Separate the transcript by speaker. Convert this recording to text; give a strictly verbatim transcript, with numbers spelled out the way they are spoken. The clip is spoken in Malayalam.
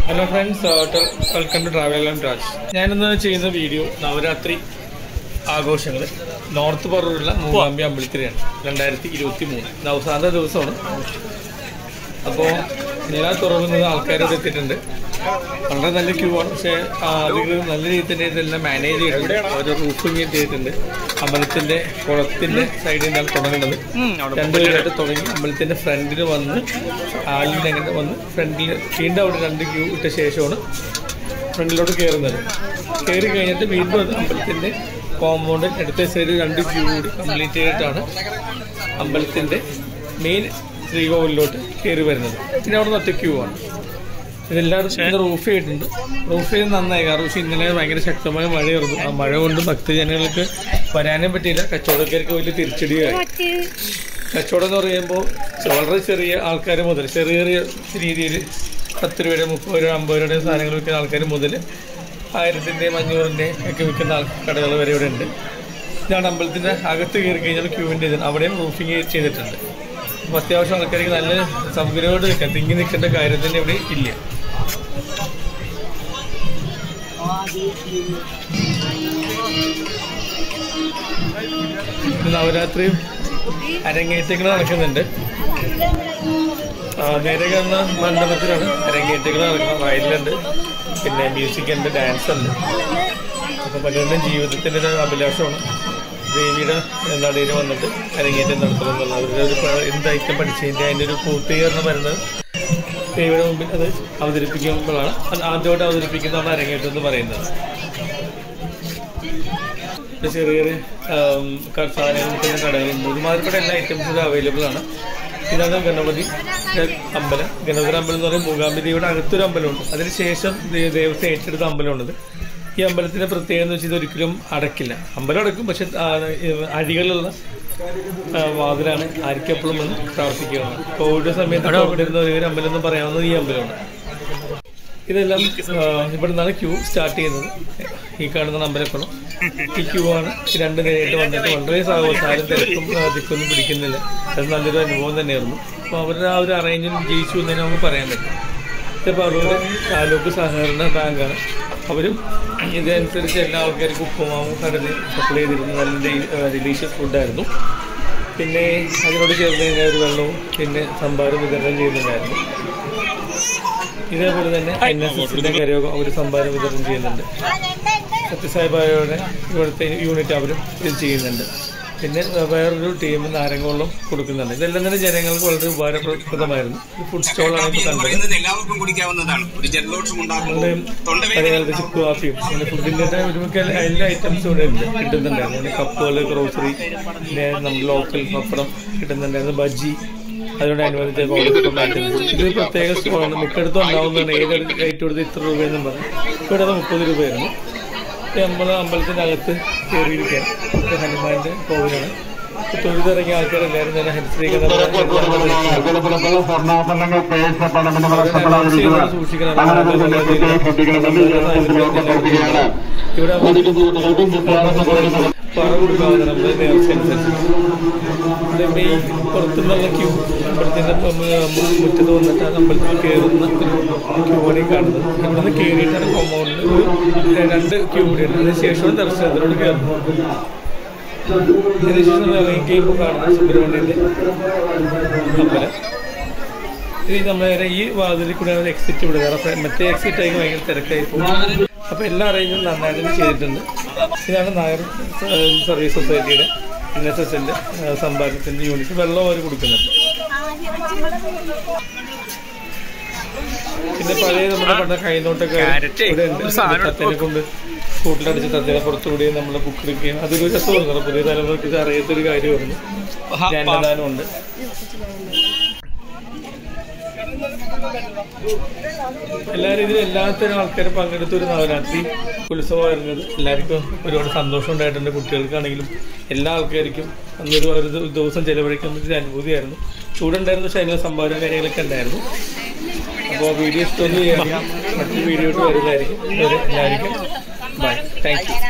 Speaker 1: Hello friends, uh, welcome to Travel and Touch. ഞാനിന്ന് ചെയ്യുന്ന വീഡിയോ നവരാത്രി ആഘോഷങ്ങൾ നോർത്ത് പറവൂരുള്ള മൂകാംബി അമ്പലത്തിലാണ് രണ്ടായിരത്തി ഇരുപത്തി മൂന്ന് അവസാന ദിവസമാണ്. അപ്പോൾ എല്ലാ തുറവുന്നത് ആൾക്കാരോട് എത്തിയിട്ടുണ്ട്. വളരെ നല്ല ക്യൂ ആണ്. പക്ഷേ ആളുകൾ നല്ല രീതിയിൽ തന്നെ ഇതെല്ലാം മാനേജ് ചെയ്തിട്ടുണ്ട്. അവർ റൂഫിങ് ചെയ്തിട്ടുണ്ട്. അമ്പലത്തിൻ്റെ കുളത്തിൻ്റെ സൈഡിൽ നിന്നാണ് തുടങ്ങുന്നത്. രണ്ടുപേരായിട്ട് തുടങ്ങി അമ്പലത്തിൻ്റെ ഫ്രണ്ടിൽ വന്ന് ആളിൽ അങ്ങനെ വന്ന് ഫ്രണ്ടിൽ വീണ്ടും അവിടെ രണ്ട് ക്യൂ ഇട്ട ശേഷമാണ് ഫ്രണ്ടിലോട്ട് കയറുന്നത്. കയറി കഴിഞ്ഞിട്ട് വീണ്ടും അത് അമ്പലത്തിൻ്റെ കോമ്പൗണ്ട് അടുത്ത സൈഡിൽ രണ്ട് ക്യൂ കൂടി കംപ്ലീറ്റ് ചെയ്തിട്ടാണ് അമ്പലത്തിൻ്റെ മെയിൻ ശ്രീകോവിലോട്ട് കയറി വരുന്നത്. പിന്നെ അവിടെ നിന്ന് ഒറ്റ ക്യൂ ആണ്. ഇതെല്ലാവരും ഇന്ന് റൂഫ് ചെയ്തിട്ടുണ്ട്. റൂഫ് ചെയ്ത് നന്നായി. കാരണം പക്ഷേ ഇന്നലെ ഭയങ്കര ശക്തമായ മഴയായിരുന്നു. ആ മഴ കൊണ്ട് ഭക്തജനങ്ങൾക്ക് വരാനും പറ്റിയില്ല. കച്ചവടക്കാർക്ക് വലിയ തിരിച്ചടിയായി. കച്ചവടം എന്ന് പറയുമ്പോൾ വളരെ ചെറിയ ആൾക്കാർ മുതൽ ചെറിയ ചെറിയ രീതിയിൽ പത്ത് രൂപയുടെ മുപ്പത് രൂപ അമ്പത് രൂപയുടെ സാധനങ്ങൾ വിൽക്കുന്ന ആൾക്കാർ മുതൽ ആയിരത്തിൻ്റെയും അഞ്ഞൂറിൻ്റെയും ഒക്കെ വിൽക്കുന്ന ആൾ കടകൾ വരെ ഇവിടെ ഉണ്ട്. ഇതാണ് അമ്പലത്തിൻ്റെ അകത്ത് കയറി കഴിഞ്ഞാൽ ക്യൂവിൻ്റെ ഇത് അവിടെയും റൂഫിങ് ചെയ്തിട്ടുണ്ട്. അപ്പോൾ അത്യാവശ്യം ആൾക്കാർക്ക് നല്ല സൗകര്യമായിട്ട് നിൽക്കാം. തിങ്ങി നിൽക്കേണ്ട കാര്യം തന്നെ ഇവിടെ ഇല്ല. നവരാത്രി അരങ്ങേറ്റങ്ങൾ നടക്കുന്നുണ്ട്. നേരെ കാണുന്ന മണ്ഡപത്തിലാണ് അരങ്ങേറ്റങ്ങൾ നടക്കുന്നത്. വയലിലുണ്ട്, പിന്നെ മ്യൂസിക് ഉണ്ട്, ഡാൻസ് ഉണ്ട്. അപ്പോൾ പലരുടെയും ജീവിതത്തിൻ്റെ ഒരു അഭിലാഷമാണ് ദേവിയുടെ നടയിൽ വന്നിട്ട് അരങ്ങേറ്റം നടത്തുക എന്നുള്ളത്. അവരുടെ ഒരു എന്ത് ഐറ്റം പഠിച്ചതിൻ്റെ അതിൻ്റെ ഒരു പൂർത്തീകരണം വരുന്നത് ദേവിയുടെ മുമ്പിൽ അത് അവതരിപ്പിക്കുമ്പോഴാണ്. അത് ആദ്യമായിട്ട് അവതരിപ്പിക്കുന്നതാണ് അരങ്ങേറ്റം എന്ന് പറയുന്നത്. ചെറിയ ചെറിയ സാധനങ്ങൾക്ക് കടകളുണ്ട്. ഒരുമാതിരിപ്പെട്ട എല്ലാ ഐറ്റംസും അവൈലബിൾ ആണ്. ഇതാണ് ഗണപതി അമ്പലം. ഗണപതി അമ്പലം എന്ന് പറയുമ്പോൾ മൂകാംബി ദേവിയുടെ അകത്തൊരു അമ്പലമുണ്ട്. അതിനുശേഷം ദേവസ്വം ഏറ്റെടുത്ത അമ്പലമുള്ളത്. ഈ അമ്പലത്തിൻ്റെ പ്രത്യേകത എന്ന് വെച്ചാൽ ഇതൊരിക്കലും അടക്കില്ല. അമ്പലം അടക്കും, പക്ഷെ അഴികളുള്ള വാതിലാണ്. ആർക്കും എപ്പോഴും വന്ന് പ്രാർത്ഥിക്കുകയാണ്. കോവിഡ് സമയത്ത് അവിടെ ഇരുന്ന ഒരു അമ്പലം എന്ന് പറയാവുന്നത് ഈ അമ്പലമാണ്. ഇതെല്ലാം ഇവിടെ നിന്നാണ് ക്യൂ സ്റ്റാർട്ട് ചെയ്യുന്നത്. ഈ കാണുന്ന അമ്പലക്കുളം ഈ ക്യൂ ആണ്. രണ്ട് നേരിട്ട് വന്നിട്ട് വളരെ സാഹസാരം തിരക്കും തിക്കൊന്നും പിടിക്കുന്നില്ല. അത് നല്ലൊരു അനുഭവം തന്നെയായിരുന്നു. അപ്പോൾ അവരുടെ ആ ഒരു അറേഞ്ച്മെന്റ് ജയിച്ചു എന്ന് തന്നെ നമുക്ക് പറയാൻ പറ്റും. ഇതിപ്പോൾ അവരുടെ താലൂക്ക് സഹകരണ ബാങ്കാണ്. അവരും ഇതനുസരിച്ച് എല്ലാ ആൾക്കാർക്കും ഉപ്പുമാവും കടലിൽ സപ്ലൈ ചെയ്തിരുന്നു. നല്ല ഡെലീഷ്യസ് ഫുഡായിരുന്നു. പിന്നെ അതിനോട് ചേർന്ന് കഴിഞ്ഞാൽ ഒരു വെള്ളവും പിന്നെ സംഭാരം വിതരണം ചെയ്യുന്നുണ്ടായിരുന്നു. ഇതേപോലെ തന്നെ എൻ എസ് എസിൻ്റെ കരയോഗം അവർ സംഭാരം വിതരണം ചെയ്യുന്നുണ്ട്. സത്യസായിബാബയുടെ ഇവിടുത്തെ യൂണിറ്റ് അവരും ഇത് ചെയ്യുന്നുണ്ട്. പിന്നെ വേറൊരു ടീം നാരങ്ങവെള്ളം കൊടുക്കുന്നുണ്ട്. ഇതെല്ലാം തന്നെ ജനങ്ങൾക്ക് വളരെ ഉപകാരപ്രദമായിരുന്നു. ഫുഡ് സ്റ്റോളാണ് ഇപ്പോൾ കണ്ടത്. പഴയകാലത്ത് ചുക്ക് കാപ്പിയും അങ്ങനെ ഫുഡിൻ്റെ ഒരുമിക്ക എല്ലാ ഐറ്റംസും ഇവിടെ ഉണ്ട് കിട്ടുന്നുണ്ടായിരുന്നു. പിന്നെ കപ്പുകൾ, ഗ്രോസറി, പിന്നെ നമ്മുടെ ലോക്കൽ പപ്പടം കിട്ടുന്നുണ്ടായിരുന്നു. ബജ്ജി, അതിനോടനുബന്ധിച്ച് ഐറ്റംസ്. ഇത് പ്രത്യേക സ്റ്റോളാണ്. മിക്കടുത്തും ഉണ്ടാവുന്നതാണ്. ഏത് റേറ്റ് കൊടുത്ത് ഇത്ര രൂപയെന്നും പറഞ്ഞു. ഇവിടെ അത് മുപ്പത് രൂപയായിരുന്നു. നമ്മൾ അമ്പലത്തിൻ്റെ അകത്ത് കയറിയിരിക്കാൻ ഹനുമാൻ്റെ കോവിലാണ്. തൊഴുതിറങ്ങിയ ആൾക്കാരെല്ലാവരും തന്നെ ഹരിശ്രീകരണം സൂക്ഷിക്കണം. ഇവിടെ പറ കൊടുക്കാവുന്ന നമ്മുടെ നേർച്ചയനുസരിച്ച് മെയിൻ പുറത്തുനിന്നുള്ള ക്യൂ അമ്പലത്തിൻ്റെ മുറ്റത്ത് വന്നിട്ട് അമ്പലത്തിൽ കയറുന്ന ഒരു ക്യൂ ആണ് കാണുന്നത്. ഇവിടെ നിന്ന് കയറിയിട്ടാണ് കോമ്പൗണ്ടിൽ ഒരു രണ്ട് ക്യൂ കൂടിയുണ്ട്. അതിനുശേഷമാണ് ദർശനത്തിനോട് കയറുന്നത്. അതിനുശേഷം ഇറങ്ങി കഴിയുമ്പോൾ കാണുന്നത് സുബ്രഹ്മണ്യൻ്റെ അമ്പലം. ഇനി നമ്മൾ നേരെ ഈ വാതിലിൽ കൂടെയാണ് എക്സിറ്റ് വിടുക. കാരണം മറ്റേ എക്സിറ്റ് ആയി ഭയങ്കര തിരക്കായി പോകും. അപ്പോൾ എല്ലാ അറേഞ്ചും നന്നായിട്ട് ചെയ്തിട്ടുണ്ട്. ഇതാണ് നായർ സർവീസ് സൊസൈറ്റിയുടെ എൻ എസ് എസിൻ്റെ സമ്പാദ്യത്തിൻ്റെ യൂണിറ്റ്. വെള്ളം അവർ കൊടുക്കുന്നുണ്ട്. പിന്നെ പഴയ നമ്മുടെ പണ്ട കൈനോട്ടൊക്കെ ഇവിടെ ഉണ്ട്. തത്തേനെ കൊണ്ട് കൂട്ടിലടിച്ച് തത്തേനെ പുറത്തുകൂടി നമ്മൾ ബുക്ക് എടുക്കുകയും അതൊരു രസമാണ്. പുതിയ തലമുറയ്ക്ക് ഇത് അറിയാത്തൊരു കാര്യമായിരുന്നു. ജ്ഞാനദാനമുണ്ട്. എല്ലാ രീതിയിലും എല്ലാത്തരം ആൾക്കാരും പങ്കെടുത്തൊരു നവരാത്രി ഉത്സവമായിരുന്നത്. എല്ലാവർക്കും ഒരുപാട് സന്തോഷം ഉണ്ടായിട്ടുണ്ട്. കുട്ടികൾക്കാണെങ്കിലും എല്ലാ ആൾക്കാർക്കും അന്നൊരു ഒരു ദിവസം ചെലവഴിക്കുന്ന ഒരു അനുഭൂതിയായിരുന്നു. ചൂടുണ്ടായിരുന്നു, പക്ഷേ അതിനുള്ള സംഭാവന കാര്യങ്ങളൊക്കെ ഉണ്ടായിരുന്നു. അപ്പോൾ വീഡിയോ ഇഷ്ടമൊന്നും ചെയ്യാൻ മറ്റൊരു വീഡിയോ ആയിട്ട് വരുന്നതായിരിക്കും. എല്ലാവർക്കും ബൈ. Thank you.